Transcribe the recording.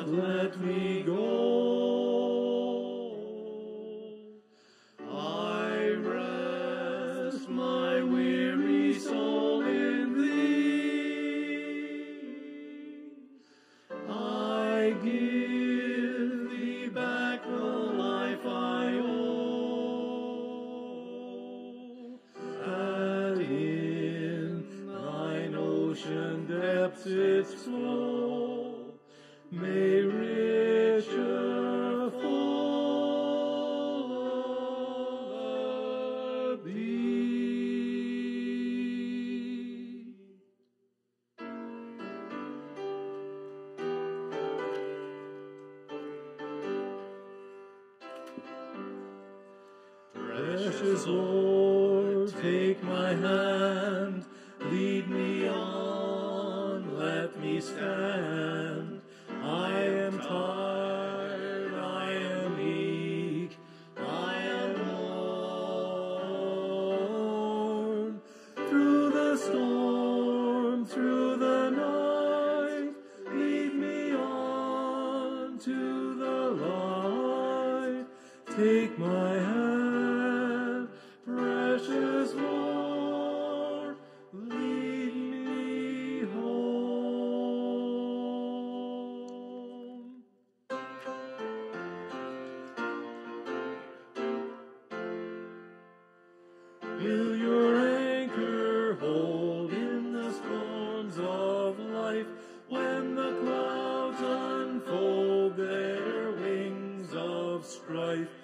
not let me go. I rest my weary soul in thee. I give thee back the life I owe, and in thine ocean depths its flow may richer, fuller be. Precious Lord, take my hand, lead me on, let me stand. I am tired, I am weak, I am worn. Through the storm, through the night, lead me on to the light. Take my hand, precious Lord, lead me home. Will your anchor hold in the storms of life, when the clouds unfold their wings of strife?